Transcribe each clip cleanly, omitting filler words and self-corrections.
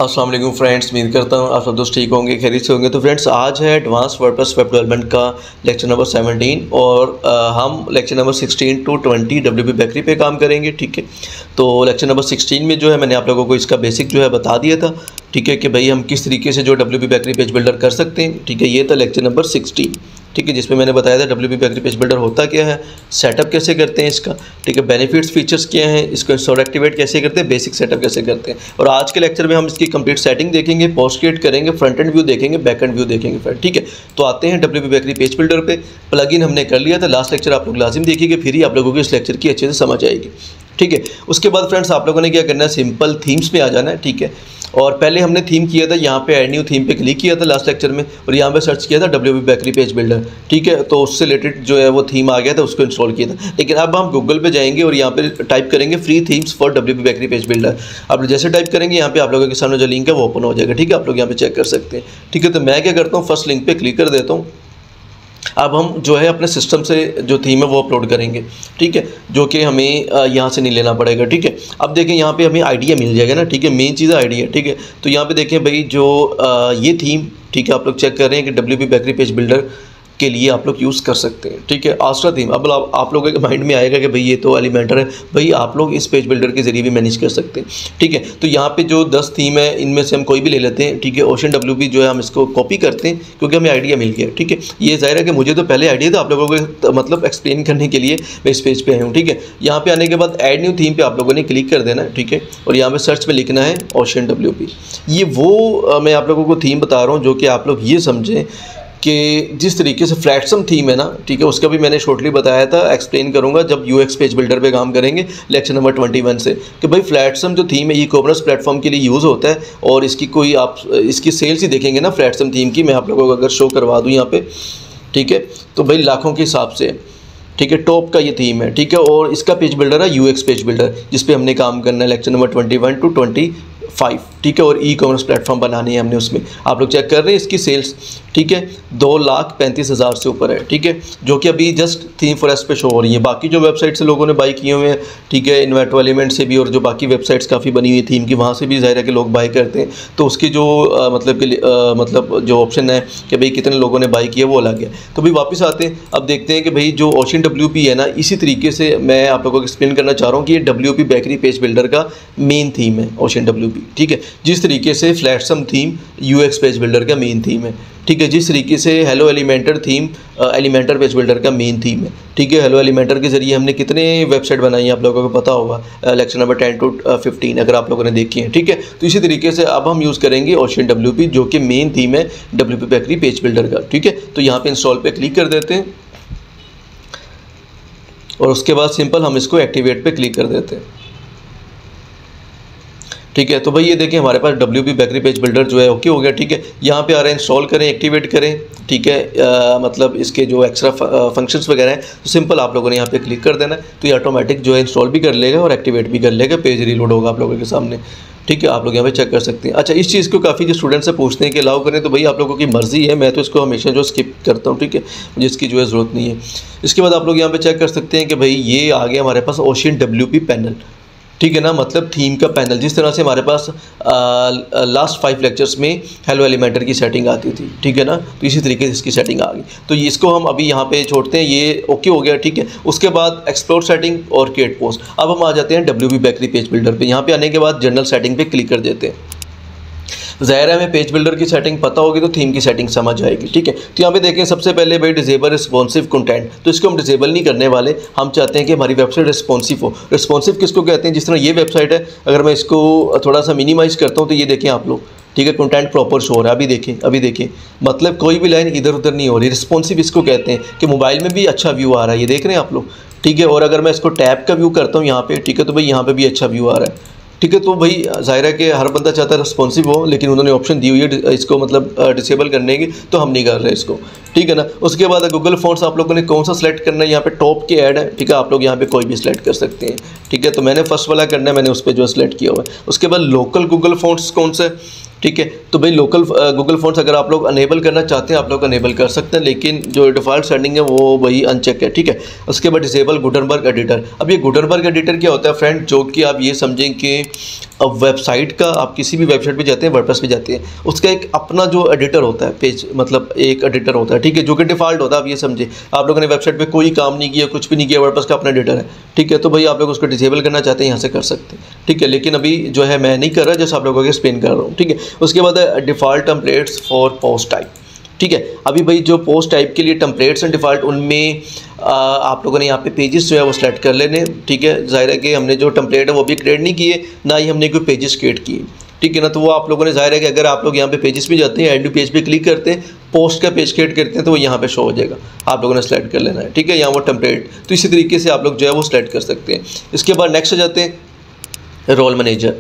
अस्सलाम वालेकुम फ्रेंड्स, उम्मीद करता हूँ आप सब दोस्त ठीक होंगे, खैरियत से होंगे। तो फ्रेंड्स, आज है एडवांस वर्डप्रेस वेब डेवलपमेंट का लेक्चर नंबर 17 और हम lecture number 16 to 20 WP Bakery पे काम करेंगे। ठीक है, तो लेक्चर नंबर 16 में जो है मैंने आप लोगों को इसका बेसिक जो है बता दिया था। ठीक है कि भाई हम किस तरीके से जो WP बेकरी पेज बिल्डर कर सकते हैं। ठीक है, ये था लेक्चर नंबर 16। ठीक है, जिसमें मैंने बताया था WP बेकरी पेज बिल्डर होता क्या है, सेटअप कैसे करते हैं इसका। ठीक है, बेनिफिट्स फीचर्स क्या हैं, इसको इंस्टॉल एक्टिवेट कैसे करते हैं, बेसिक सेटअप कैसे करते हैं। और आज के लेक्चर में हम इसकी कंप्लीट सेटिंग देखेंगे, पोस्ट क्रिएट करेंगे, फ्रंट एंड व्यू देखेंगे, बैक एंड व्यू देखेंगे फ्रेंड। ठीक है, तो आते हैं WP बेकरी पेज बिल्डर पे। प्लगइन हमने कर लिया था, लास्ट लेक्चर आप लोग लाजिम देखिएगा, फिर ही आप लोगों को इस लेक्चर की अच्छे से समझ आएगी। ठीक है, उसके बाद फ्रेंड्स आप लोगों ने क्या करना है, सिंपल थीम्स में आ जाना है। ठीक है, और पहले हमने थीम किया था, यहाँ पे ऐड न्यू थीम पे क्लिक किया था लास्ट लेक्चर में, और यहाँ पे सर्च किया था WP बेकरी पेज बिल्डर। ठीक है, तो उससे रिलेटेड जो है वो थीम आ गया था, उसको इंस्टॉल किया था। लेकिन अब हम गूगल पे जाएंगे और यहाँ पे टाइप करेंगे free themes for WP Bakery page builder. आप जैसे टाइप करेंगे यहाँ पे आप लोगों के सामने जो लिंक है वो ओपन हो जाएगा। ठीक है, आप लोग यहाँ पे चेक कर सकते हैं। ठीक है, तो मैं क्या करता हूँ, फर्स्ट लिंक पे क्लिक कर देता हूँ। अब हम जो है अपने सिस्टम से जो थीम है वो अपलोड करेंगे। ठीक है, जो कि हमें यहाँ से नहीं लेना पड़ेगा। ठीक है, अब देखें यहाँ पे हमें आइडिया मिल जाएगा ना। ठीक है, मेन चीज़ आइडिया। ठीक है, तो यहाँ पे देखें भाई जो ये थीम, ठीक है, आप लोग चेक कर रहे हैं कि WP बेकरी पेज बिल्डर के लिए आप लोग यूज़ कर सकते हैं। ठीक है, आस्ट्रा थीम। अब आप लोगों के माइंड में आएगा कि भाई ये तो एलिमेंटर है, भाई आप लोग इस पेज बिल्डर के ज़रिए भी मैनेज कर सकते हैं। ठीक है, तो यहाँ पे जो 10 थीम है इनमें से हम कोई भी ले लेते हैं। ठीक है, ओशन WP जो है हम इसको कॉपी करते हैं क्योंकि हमें आइडिया मिल गया। ठीक है, ये ज़ाहिर है कि मुझे तो पहले आइडिया था, आप लोगों को मतलब एक्सप्लेन करने के लिए मैं इस पेज पे आया हूँ। ठीक है, यहाँ पे आने के बाद ऐड न्यू थीम पे आप लोगों ने क्लिक कर देना है। ठीक है, और यहाँ पे सर्च में लिखना है ओशन WP। ये वो मैं आप लोगों को थीम बता रहा हूँ जो कि आप लोग ये समझें कि जिस तरीके से फ्लैटसम थीम है ना। ठीक है, उसका भी मैंने शॉर्टली बताया था, एक्सप्लेन करूंगा जब UX पेज बिल्डर पे काम करेंगे लेक्चर नंबर 21 से, कि भाई फ्लैटसम जो थीम है ई कॉमर्स प्लेटफॉर्म के लिए यूज़ होता है। और इसकी कोई आप इसकी सेल्स ही देखेंगे ना फ्लैटसम थीम की, मैं आप लोगों को अगर शो करवा दूँ यहाँ पे। ठीक है, तो भाई लाखों के हिसाब से। ठीक है, टॉप का ये थीम है। ठीक है, और इसका पेज बिल्डर है UX पेज बिल्डर, जिस पे हमने काम करना है लेक्चर नंबर 21 to 25। ठीक है, और ई कॉमर्स प्लेटफॉर्म बनानी है हमने उसमें। आप लोग चेक कर रहे हैं इसकी सेल्स। ठीक है, 2,35,000 से ऊपर है। ठीक है, जो कि अभी जस्ट थीम फॉरेस्ट पे शो हो रही है। बाकी जो वेबसाइट से लोगों ने बाई किए हुए हैं, ठीक है, इन्वेटो एलिमेंट से भी, और जो बाकी वेबसाइट्स काफ़ी बनी हुई थीम की, वहाँ से भी ज़ाहिर है कि लोग बाई करते हैं। तो उसकी जो मतलब जो ऑप्शन है कि भाई कितने लोगों ने बाई किया वो अलग है। तो भाई वापस आते हैं, अब देखते हैं कि भाई जो ओशन WP है ना, इसी तरीके से मैं आप लोगों को एक्सप्लेन करना चाह रहा हूँ कि ये WP बेकरी पेज बिल्डर का मेन थीम है ओशन WP। ठीक है, जिस तरीके से Flatsome theme UX page builder का मेन थीम है। ठीक है, जिस तरीके से Hello Elementor theme Elementor page builder का मेन थीम है। ठीक है, हेलो एलिमेंटर के ज़रिए हमने कितने वेबसाइट बनाई है आप लोगों को पता होगा, लेक्चर नंबर 10 to 15 अगर आप लोगों ने देखी है। ठीक है, तो इसी तरीके से अब हम यूज़ करेंगे ओशन WP जो कि मेन थीम है WP बेकरी पेज बिल्डर का। ठीक है, तो यहाँ पे इंस्टॉल पे क्लिक कर देते हैं और उसके बाद सिंपल हम इसको एक्टिवेट पे क्लिक कर देते हैं। ठीक है, तो भाई ये देखें हमारे पास WP बेकरी पेज बिल्डर जो है ओके हो गया। ठीक है, यहाँ पे आ रहा है इंस्टॉल करें, एक्टिवेट करें। ठीक है, मतलब इसके जो एक्स्ट्रा फंक्शंस वगैरह हैं, तो सिंपल आप लोगों ने यहाँ पे क्लिक कर देना है, तो ये ऑटोमेटिक जो है इंस्टॉल भी कर लेगा और एक्टिवेट भी कर लेगा, पेज रीलोड होगा आप लोगों के सामने। ठीक है, आप लोग यहाँ पे चेक कर सकते हैं। अच्छा, इस चीज़ को काफ़ी जो स्टूडेंट से पूछते हैं कि अलाउ करें, तो भाई आप लोगों की मर्ज़ी है, मैं तो इसको हमेशा जो स्किप करता हूँ। ठीक है, मुझे इसकी जो है ज़रूरत नहीं है। इसके बाद आप लोग यहाँ पे चेक कर सकते हैं कि भाई ये आ गया हमारे पास ओशन WP पैनल। ठीक है ना, मतलब थीम का पैनल, जिस तरह से हमारे पास लास्ट 5 लेक्चर्स में हेलो एलिमेंटर की सेटिंग आती थी। ठीक है ना, तो इसी तरीके से इसकी सेटिंग आ गई। तो ये इसको हम अभी यहाँ पे छोड़ते हैं, ये ओके हो गया। ठीक है, उसके बाद एक्सप्लोर सेटिंग और क्रिएट पोस्ट। अब हम आ जाते हैं WP बेकरी पेज बिल्डर पे। यहाँ पे आने के बाद जनरल सेटिंग पे क्लिक कर देते हैं। ज़ाहिर है हमें पेज बिल्डर की सेटिंग पता होगी तो थीम की सेटिंग समझ आएगी। ठीक है, तो यहाँ पे देखें सबसे पहले भाई डिसेबल रिस्पॉन्सिव कंटेंट, तो इसको हम डिसेबल नहीं करने वाले। हम चाहते हैं कि हमारी वेबसाइट रिस्पॉन्सिव हो। रिस्पॉन्सिव किसको कहते हैं, जिस तरह ये वेबसाइट है, अगर मैं इसको थोड़ा सा मिनिमाइज़ करता हूँ तो ये देखें आप लोग। ठीक है, कंटेंट प्रॉपर शो हो रहा है। अभी देखें मतलब कोई भी लाइन इधर उधर नहीं हो रही। रिस्पॉन्सिव इसको कहते हैं कि मोबाइल में भी अच्छा व्यू आ रहा है, ये देख रहे हैं आप लोग। ठीक है, और अगर मैं इसको टैब का व्यू करता हूँ यहाँ पे, ठीक है, तो भाई यहाँ पे भी अच्छा व्यू आ रहा है। ठीक है, तो भाई ज़ाहिर है कि हर बंदा चाहता है रिस्पॉन्सिव हो, लेकिन उन्होंने ऑप्शन दी हुई है इसको मतलब डिसेबल करने की, तो हम नहीं कर रहे इसको। ठीक है ना, उसके बाद गूगल फॉन्ट्स आप लोगों ने कौन सा सेलेक्ट करना है, यहाँ पे टॉप के ऐड है। ठीक है, आप लोग यहाँ पे कोई भी सिलेक्ट कर सकते हैं। ठीक है, तो मैंने फर्स्ट वाला करना है, मैंने उस पर जो सेलेक्ट किया हुआ है। उसके बाद लोकल गूगल फॉन्ट्स कौन सा, ठीक है। तो भाई लोकल गूगल फ़ॉन्ट्स अगर आप लोग अनेबल करना चाहते हैं आप लोग अनेबल कर सकते हैं, लेकिन जो डिफ़ॉल्ट सेटिंग है वो वही अनचेक है, ठीक है। उसके बाद डिसेबल गुटनबर्ग एडिटर। अब ये गुटनबर्ग एडिटर क्या होता है फ्रेंड, जो कि आप ये समझें कि अब वेबसाइट का, आप किसी भी वेबसाइट पे जाते हैं, वर्डप्रेस पे जाते हैं, उसका एक अपना जो एडिटर होता है, पेज मतलब एक एडिटर होता है, ठीक है, जो कि डिफ़ॉल्ट होता है। आप ये समझे आप लोगों ने वेबसाइट पे कोई काम नहीं किया, कुछ भी नहीं किया, वर्डप्रेस का अपना एडिटर है, ठीक है। तो भाई आप लोग उसको डिसेबल करना चाहते हैं यहाँ से कर सकते हैं, ठीक है। लेकिन अभी जो है मैं नहीं कर रहा, जैसे आप लोगों को एक्सप्लेन कर रहा हूँ, ठीक है। उसके बाद default templates for post type, ठीक है। अभी भाई जो पोस्ट टाइप के लिए टेम्पलेट्स हैं डिफ़ॉल्ट, उनमें आप लोगों ने यहाँ पे पेजेस जो है वो सेलेक्ट कर लेने, ठीक है। ज़ाहिर है कि हमने जो टेम्पलेट है वो भी क्रिएट नहीं किए, ना ही हमने कोई पेजेस क्रिएट किए, ठीक है ना। तो वो आप लोगों ने, ज़ाहिर है कि अगर आप लोग यहाँ पे पेजेस पे जाते हैं, ऐड न्यू पेज पे क्लिक करते हैं, पोस्ट का पेज क्रिएट करते हैं, तो वो यहाँ पे शो हो जाएगा, आप लोगों ने सेलेक्ट कर लेना है, ठीक है, यहाँ वो टेम्पलेट। तो इसी तरीके से आप लोग जो है वो सेलेक्ट कर सकते हैं। इसके बाद नेक्स्ट हो जाते हैं रोल मैनेजर,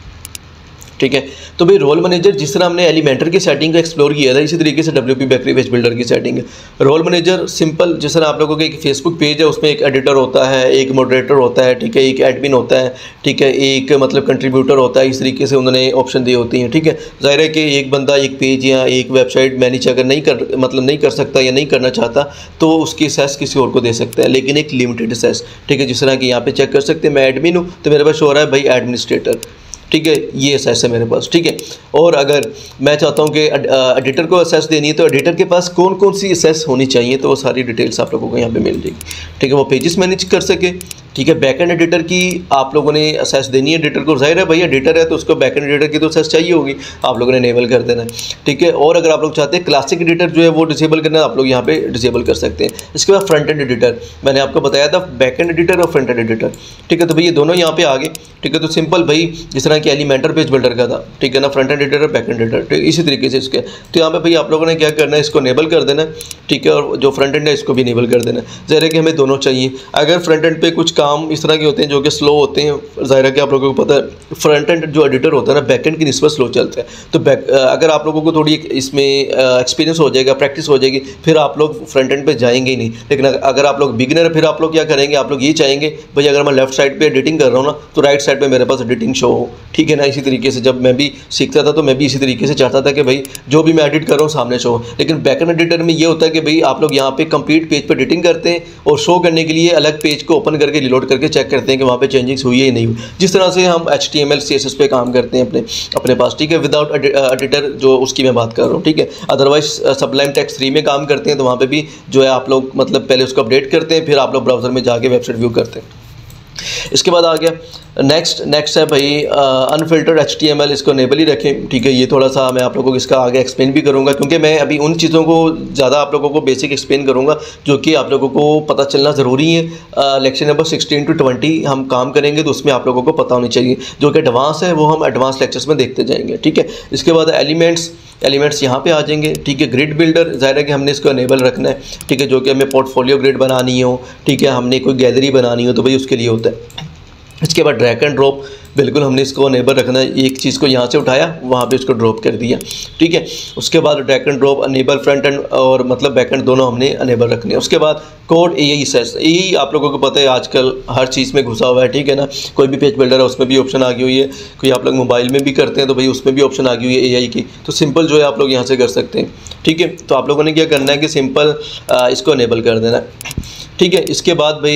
ठीक है। तो भाई रोल मैनेजर जिस तरह हमने एलिमेंटर की सेटिंग को एक्सप्लोर किया था, इसी तरीके से WP बेकरी पेज बिल्डर की सेटिंग है। रोल मैनेजर सिंपल, जिस तरह आप लोगों के एक फेसबुक पेज है, उसमें एक एडिटर होता है, एक मॉडरेटर होता है, ठीक है, एक एडमिन होता है, ठीक है, एक मतलब कंट्रीब्यूटर होता है। इस तरीके से उन्होंने ऑप्शन दिए होती हैं, ठीक है। ज़ाहिर है कि एक बंदा एक पेज या एक वेबसाइट मैनेज अगर नहीं कर सकता या नहीं करना चाहता, तो उसकी एक्सेस किसी और को दे सकता है, लेकिन एक लिमिटेड एक्सेस, ठीक है। जिस तरह कि यहाँ पे चेक कर सकते हैं, मैं एडमिन हूँ तो मेरे पास शो हो रहा है भाई एडमिनिस्ट्रेटर, ठीक है, ये एक्सेस है मेरे पास, ठीक है। और अगर मैं चाहता हूँ कि एडिटर को एक्सेस देनी है, तो एडिटर के पास कौन कौन सी एक्सेस होनी चाहिए, तो वो सारी डिटेल्स आप लोगों को यहाँ पे मिल जाएगी, ठीक है। वो पेजेस मैनेज कर सके, ठीक है। बैकएंड एडिटर की आप लोगों ने एक्सेस देनी है एडिटर को, जाहिर है भाई एडिटर है तो उसको बैकएंड एडिटर की तो एक्सेस चाहिए होगी, आप लोगों ने इनेबल कर देना है, ठीक है। और अगर आप लोग चाहते हैं क्लासिक एडिटर जो है वो डिसेबल करना है, आप लोग यहाँ पे डिसेबल कर सकते हैं। इसके बाद फ्रंट एंड एडिटर, मैंने आपको बताया था बैकएंड एडिटर और फ्रंट एंड एडिटर, ठीक है। तो भाई ये दोनों यहाँ पे आ गए, ठीक है। तो सिंपल भाई जिस तरह कि एलिमेंटर पेज बिल्डर का था, ठीक है ना, front end editor backend editor, ठीक, इसी तरीके से इसके। तो यहाँ पे भाई आप लोगों ने क्या करना है, इसको इनेबल कर देना है, ठीक है। और जो फ्रंट एंड है इसको भी इनेबल कर देना है। ज़ाहिर है कि हमें दोनों चाहिए। अगर फ्रंट एंड पे कुछ काम इस तरह के होते हैं जो कि स्लो होते हैं, ज़ाहिर है कि आप लोगों को पता है फ्रंट एंड जो एडिटर होता है ना बैक एंड की निस्बत स्लो चलता है, तो अगर आप लोगों को थोड़ी इसमें एक्सपीरियंस हो जाएगा, प्रैक्टिस हो जाएगी, फिर आप लोग फ्रंट एंड पे जाएंगे ही नहीं। लेकिन अगर आप लोग बिगिनर है, फिर आप लोग क्या करेंगे, आप लोग ये चाहेंगे भाई अगर मैं लेफ्ट साइड पे एडिटिंग कर रहा हूँ ना, तो राइट साइड पे मेरे पास एडिटिंग शो हो, ठीक है ना। इसी तरीके से जब मैं भी सीखता था तो मैं भी इसी तरीके से चाहता था कि भाई जो भी मैं एडिट कर रहा हूँ सामने शो हो। लेकिन बैक एंड एडिटर में ये होता है कि भाई आप लोग यहाँ पे कंप्लीट पेज पर एडिटिंग करते हैं और शो करने के लिए अलग पेज को ओपन करके रिलोड करके चेक करते हैं कि वहाँ पे चेंजिंग्स हुई है या नहीं हुई। जिस तरह से हम HTML CSS पे काम करते हैं अपने पास, ठीक है, विदाउट एडिटर जो उसकी मैं बात कर रहा हूँ, ठीक है। अदरवाइज सबलाइम टेक्स्ट 3 में काम करते हैं तो वहाँ पे भी जो है आप लोग मतलब पहले उसको अपडेट करते हैं, फिर आप लोग ब्राउज़र में जाके वेबसाइट व्यू करते हैं। इसके बाद आ गया नेक्स्ट है भाई अनफिल्टर्ड HTML, इसको इनेबल ही रखें, ठीक है। ये थोड़ा सा मैं आप लोगों को इसका आगे एक्सप्लेन भी करूंगा, क्योंकि मैं अभी उन चीज़ों को ज़्यादा आप लोगों को बेसिक एक्सप्लेन करूंगा जो कि आप लोगों को पता चलना ज़रूरी है। लेक्चर नंबर 16 to 20 हम काम करेंगे तो उसमें आप लोगों को पता होनी चाहिए। जो कि एडवांस है वो हम एडवांस लेक्चर्स में देखते जाएंगे, ठीक है। इसके बाद एलिमेंट्स यहाँ पे आ जाएंगे, ठीक है। ग्रिड बिल्डर, ज़ाहिर है कि हमने इसको इनेबल रखना है, ठीक है। जो कि हमें पोर्टफोलियो ग्रिड बनानी हो, ठीक है, हमने कोई गैलरी बनानी हो तो भाई उसके लिए होता है। इसके बाद ड्रैग एंड ड्रॉप, बिल्कुल हमने इसको अनेबल रखना है, एक चीज़ को यहाँ से उठाया वहाँ पे इसको ड्रॉप कर दिया, ठीक है। उसके बाद drag and drop enable front end और मतलब बैक एंड दोनों हमने अनेबल रखने हैं। उसके बाद कोड एक्सेस, यही आप लोगों को पता है आजकल हर चीज़ में घुसा हुआ है, ठीक है ना। कोई भी पेज बिल्डर है उसमें भी ऑप्शन आ गई हुई है, कोई आप लोग मोबाइल में भी करते हैं तो भाई उसमें भी ऑप्शन आ गई हुई है AI की, तो सिंपल जो है आप लोग यहाँ से कर सकते हैं, ठीक है। तो आप लोगों ने क्या करना है कि सिंपल इसको अनेबल कर देना है, ठीक है। इसके बाद भाई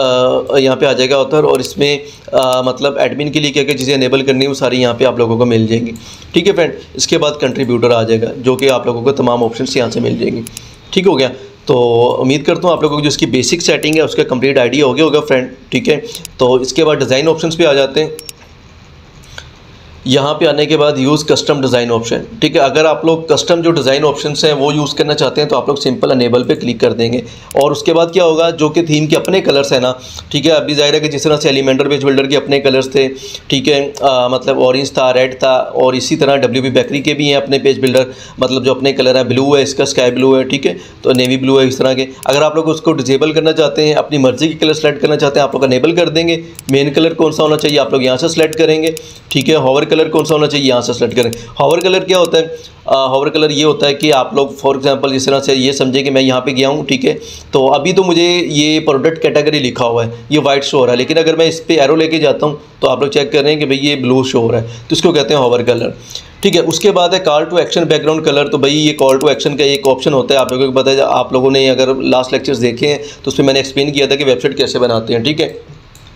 यहाँ पे आ जाएगा ऑथर, और इसमें मतलब एडमिन के लिए क्या क्या चीज़ें इनेबल करनी है वो सारी यहाँ पे आप लोगों को मिल जाएंगी, ठीक है फ्रेंड। इसके बाद कंट्रीब्यूटर आ जाएगा जो कि आप लोगों को तमाम ऑप्शंस यहाँ से मिल जाएंगी, ठीक हो गया। तो उम्मीद करता हूँ आप लोगों को जो इसकी बेसिक सेटिंग है उसका कंप्लीट आइडिया हो गया होगा फ्रेंड, ठीक है। तो इसके बाद डिज़ाइन ऑप्शंस पे आ जाते हैं। यहाँ पे आने के बाद यूज़ कस्टम डिज़ाइन ऑप्शन, ठीक है। अगर आप लोग कस्टम जो डिज़ाइन ऑप्शंस हैं वो यूज़ करना चाहते हैं तो आप लोग सिंपल अनेबल पे क्लिक कर देंगे, और उसके बाद क्या होगा, जो कि थीम के अपने कलर्स हैं ना, ठीक है। अभी जाहिर है कि जिस तरह से एलिमेंटर पेज बिल्डर के अपने कलर्स थे, ठीक है, मतलब ऑरेंज था, रेड था, और इसी तरह WP बेकरी के भी हैं अपने पेज बिल्डर, मतलब जो अपने कलर है, ब्लू है, इसका स्काई ब्लू है, ठीक है, तो नेवी ब्लू है, इस तरह के। अगर आप लोग उसको डिसेबल करना चाहते हैं, अपनी मर्जी के कलर सेलेक्ट करना चाहते हैं, आप लोग अनेबल कर देंगे। मेन कलर कौन सा होना चाहिए आप लोग यहाँ से सेलेक्ट करेंगे, ठीक है। हॉवर कलर कौन सा होना चाहिए, यहाँ से सेलेक्ट करें। हॉवर कलर क्या होता है? हॉवर कलर ये होता है कि आप लोग फॉर एग्जांपल इस तरह से ये समझे कि मैं यहाँ पे गया हूँ, ठीक है, तो अभी तो मुझे ये प्रोडक्ट कैटेगरी लिखा हुआ है, ये वाइट शो हो रहा है, लेकिन अगर मैं इस पर एरो लेके जाता हूँ तो आप लोग चेक कर रहे हैं कि भाई ये ब्लू शो हो रहा है, तो इसको कहते हैं हॉवर कलर, ठीक है। उसके बाद है call to action background colour. तो भाई ये कॉल टू एक्शन का एक ऑप्शन होता है, आप लोगों को पता है, आप लोगों ने अगर लास्ट लेक्चर्स देखे हैं तो उसमें मैंने एक्सप्लेन किया था कि वेबसाइट कैसे बनाते हैं, ठीक है।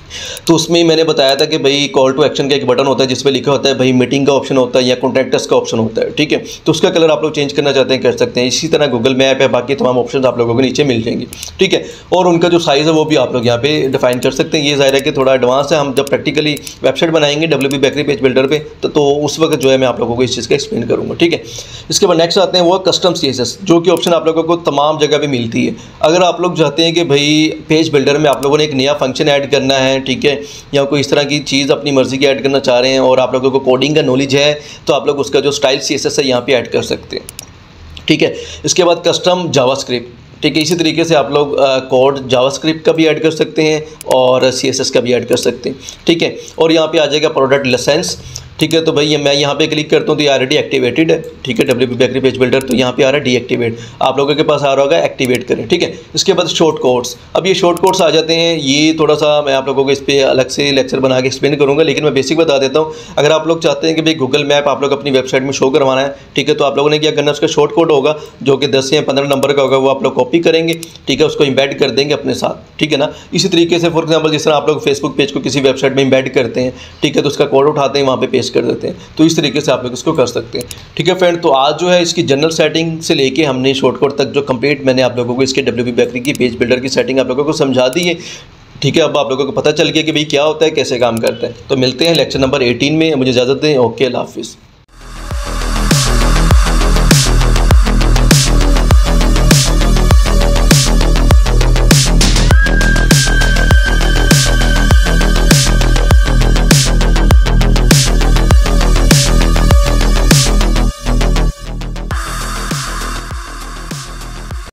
तो उसमें मैंने बताया था कि भाई कॉल टू एक्शन का एक बटन होता है जिसपे लिखा होता है भाई मीटिंग का ऑप्शन होता है या कॉन्टैक्ट का ऑप्शन होता है, ठीक है। तो उसका कलर आप लोग चेंज करना चाहते हैं कर सकते हैं। इसी तरह गूगल मैप है, बाकी तमाम ऑप्शन आप लोगों को नीचे मिल जाएंगे, ठीक है। और उनका जो साइज़ है वो भी आप लोग यहाँ पे डिफाइन कर सकते हैं। ये ज़ाहिर है कि थोड़ा एडवांस है, हम जब प्रैक्टिकली वेबसाइट बनाएंगे WP बेकरी पेज बिल्डर पे तो उस वक्त जो है मैं आप लोगों को इस चीज़ का एक्सप्लेन करूँगा, ठीक है। इसके बाद नेक्स्ट आते हैं वो कस्टम CSS, जो कि ऑप्शन आप लोगों को तमाम जगह पे मिलती है। अगर आप लोग चाहते हैं कि भाई पेज बिल्डर में आप लोगों ने एक नया फंक्शन ऐड करना है, ठीक है, या कोई इस तरह की चीज़ अपनी मर्ज़ी की ऐड करना चाह रहे हैं और आप लोगों को कोडिंग का नॉलेज है, तो आप लोग उसका जो स्टाइल CSS है यहाँ पे ऐड कर सकते हैं, ठीक है। इसके बाद कस्टम जावास्क्रिप्ट, ठीक है, इसी तरीके से आप लोग कोड जावास्क्रिप्ट का भी ऐड कर सकते हैं और CSS का भी ऐड कर सकते हैं, ठीक है। और यहाँ पे आ जाएगा प्रोडक्ट लाइसेंस, ठीक है। तो भाई मैं यहाँ पे क्लिक करता हूँ तो ये ऑलरेडी एक्टिवेटेड है, ठीक है, WP बेकरी पेज बिल्डर। तो यहाँ पे आ रहा है डीएक्टिवेट, आप लोगों के पास आ रहा होगा एक्टिवेट करें, ठीक है। इसके बाद शॉर्ट कोड्स, अब ये शॉर्ट कोड्स आ जाते हैं, ये थोड़ा सा मैं आप लोगों को इस पर अलग से लेक्चर बना के एक्सप्लेन करूँगा, लेकिन मैं बेसिक बता देता हूँ। अगर आप लोग चाहते हैं कि भाई गूगल मैप आप लोग अपनी वेबसाइट में शो करवाना है, ठीक है, तो आप लोगों ने क्या करना है, उसका शॉर्ट कोड होगा जो कि 10 या 15 नंबर का होगा, वो आप लोग कॉपी करेंगे, ठीक है, उसको इम्बेड कर देंगे अपने साथ, ठीक है ना। इसी तरीके से फॉर एग्जाम्पल जिस तरह आप लोग फेसबुक पेज को किसी वेबसाइट में इम्बेड करते हैं, ठीक है, तो उसका कोड उठाते हैं वहाँ पे पेस्ट कर देते हैं। तो इस तरीके से आप लोग इसको कर सकते हैं, ठीक है फ्रेंड। तो आज जो है इसकी जनरल सेटिंग से लेके हमने शॉर्टकट तक जो कंप्लीट मैंने आप लोगों को इसके WP बेकरी की पेज बिल्डर की सेटिंग आप लोगों को समझा दी है, ठीक है। अब आप लोगों को पता चल गया कि भाई क्या होता है, कैसे काम करता है। तो मिलते हैं लेक्चर नंबर 18 में, मुझे इजाज़त दें, ओके, अल्लाह हाफिज़।